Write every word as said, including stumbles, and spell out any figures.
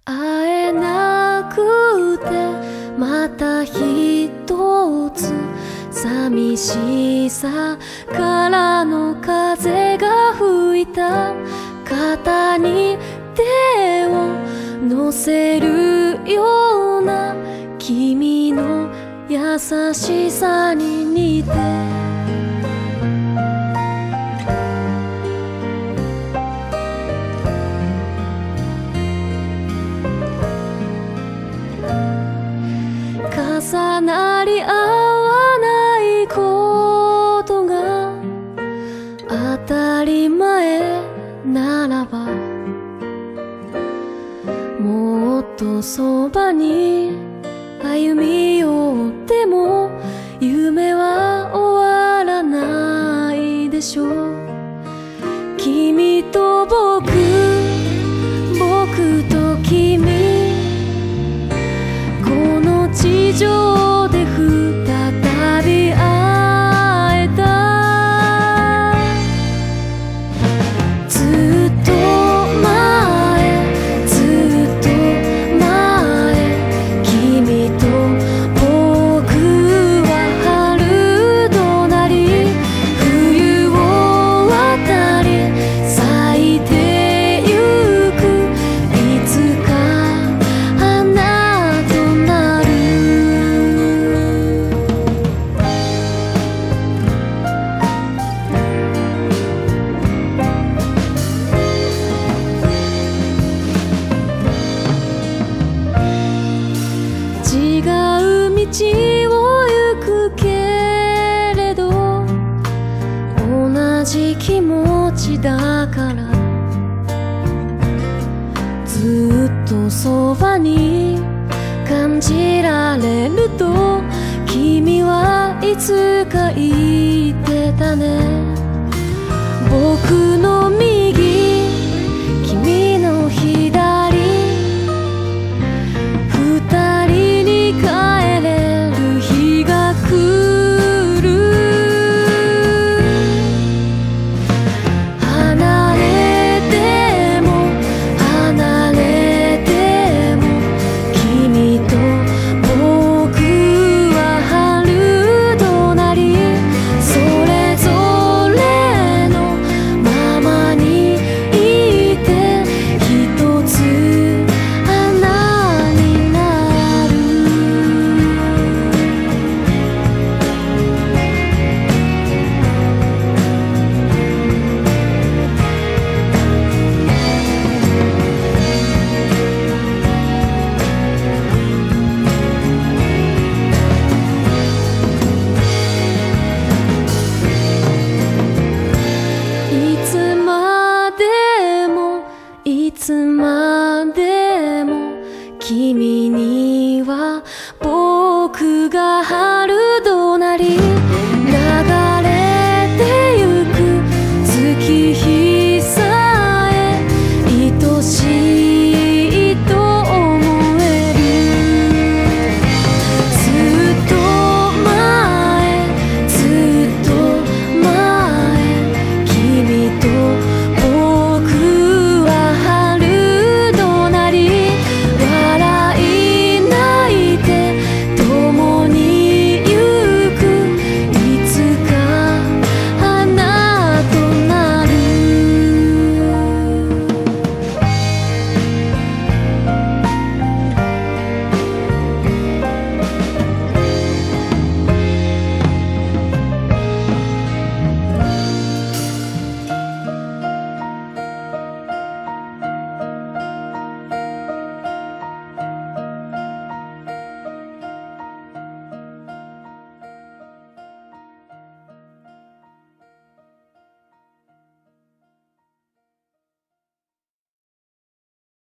会えなくてまた一つ寂しさからの風が吹いた肩に手を乗せるような君の優しさに似て重なり合わないことが当たり前ならばもっとそばに歩み寄っても夢は終わらないでしょう。君と僕、僕と君、この地上で再び会えた。ずっと前、ずっと前、君と僕は春となり冬を渡り咲いてゆく。いつか花となる。違う道を行くけれど同じ気持ちだからずっとそばに感じられると君はいつか言ってたね。僕の右、君の左、二人に帰れる日が来る。離れても離れても君と僕は春となりそれぞれのままにいて一つ花になる。いつまでもいつまでも君には